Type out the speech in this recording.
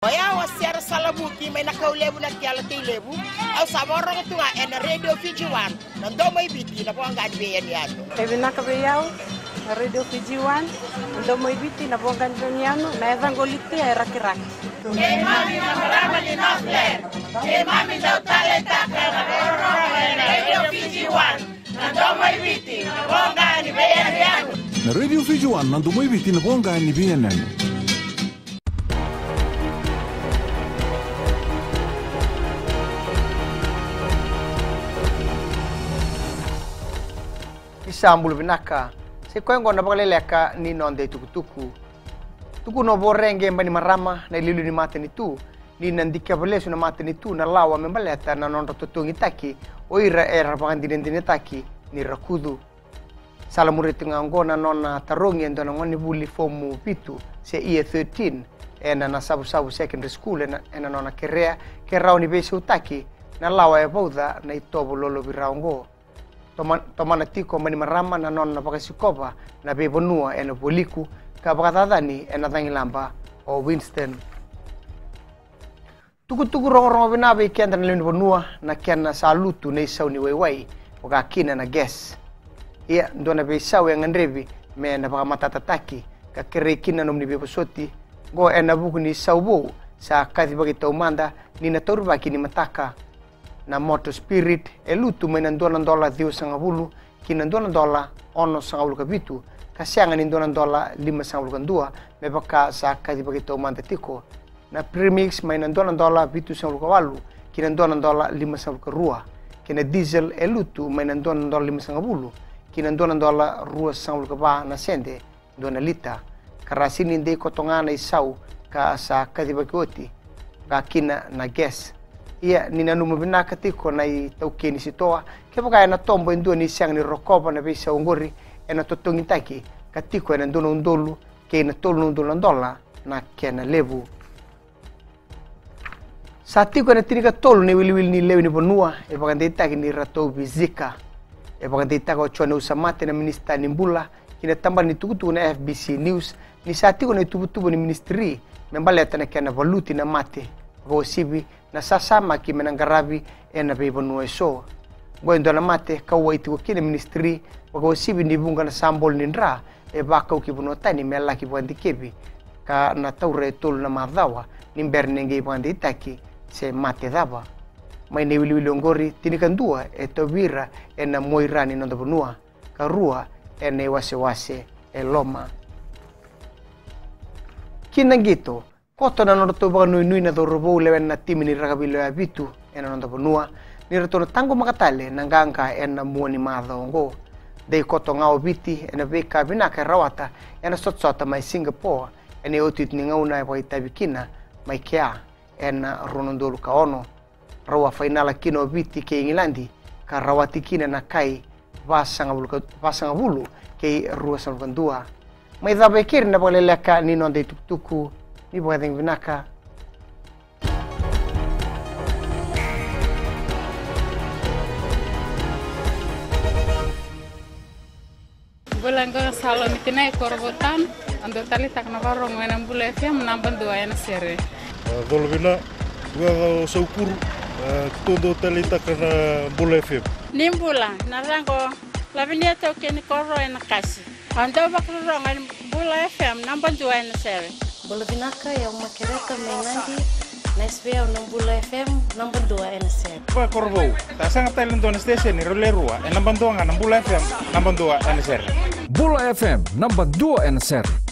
Ya wasiara salamuki may nakaulebu na kiala tilebu au saborong tunga en radio Fiji 1 nando may biti na po ang ganbiyan yato. Ebi nakabayaw na radio Fiji 1 nando may biti na po ang ganbiyan na evangoliti ay rakiraki. Kay mami na marama ni Nofler, kay mami daw talenta ka na radio Fiji 1 nando may biti na po ang ganbiyan yato. Na radio Fiji 1 nando may biti na po ang ganbiyan yato. Isambul binaka se kwengo na bagaleleka ni nonde tukutuku tuku no borenge mbani marama na lilu ni mate ni tu ni nandika balesu na mate ni tu na lawa membaleta na nondo tutungi taki oira era pangandine taki ni rakudu salamuriti ngangona nona tarongi endo na ngoni buli fomu pitu se ie 13 ena na sabu secondary school ena nona kerea kerao ni besi utaki na lawa e boda na itobo lolo biraongo tomana tiko mani marama na nona pakasikopa na bebonua ena boliku ka bakatadani ena tangilamba o Winston tuku rongo binabe kenda na bonua na kena salutu na isau ni waiwai wakakina na guess ia ndona be isau yang andrevi me na pakamatataki ka kerekina nomni bebosoti go ena buku ni saubo sa kathi bagita umanda ni na torba kini mataka na moto spirit elutu menandona dola dio sangabulu kinandona dola ono sangabulu kabitu kasianga nindona dola 5 sangabulu kandua mebaka sa kadi bagito umanda tiko na premix menandona dola bitu sangabulu kawalu kinandona dola 5 sangabulu karua kina diesel elutu menandona dola 5 sangabulu kinandona dola rua sangabulu kaba na sende dona lita karasini ndei kotongana isau ka sa kadi bagoti ka kina na gas ia nina numu binaka tiko na i taukeni sitoa kepa ena tombo indua ni siang ni rokoba na bisa ungori ena totongi taki katiko ena ndono undolu ke ena tolu undolu ndola na kena levu satiko ena tirika tolu ni wili ni lewi ni bonua e bagande taki ni ratou bizika e bagande taka ochone usamate na minista ni mbula kina tamba ni tukutu na FBC News ni satiko na tubutubu ni ministry membaleta na kena valuti na mate go sibi na sasama ki menangarabi ena bebonua eso gwendo na mate kawaiti ko kine ministry go sibi ni bunga na sambol nindra e baka ki bonotani mela ki bwandi kebi ka na taure tol na madawa nimberne ngi bwandi taki se mate daba mai ne wili ngori tinikandua e tobira ena moirani no bonua ka rua ene wase e loma kinangito koto na noto ba nui na dorobo lewen na timini ragabilo ya bitu ena nonda bonua ni reto tango makatale nanganga ena muoni madongo dei koto ngao biti ena beka binaka rawata ena sotsota mai Singapore ena otit ni ngauna ba itabikina mai kia ena ronondolu kaono rawa finala kino biti ke Engilandi ka rawati kina na kai basanga bulu ke rua salkandua mai dabe kirna baleleka ni nonde tukutuku ni buat yang binaka. Bulan ko salon itinay korbotan, ando tali tak na barong wenang bula FM namban dua yana sere. Dolbina gua saukur todo tali tak na bula FM. Nimbula narango labinia to ken korro ena kasi. Ando bakrong bula FM namban dua yana sere. Bola binaka yang makereka mainandi na SBA nambula FM number 2 NSR. Ba korbo, ta sanga talent on station ni rolerua, nambang 2 nga nambula FM, nambang 2 NSR. Bula FM number 2 NSR.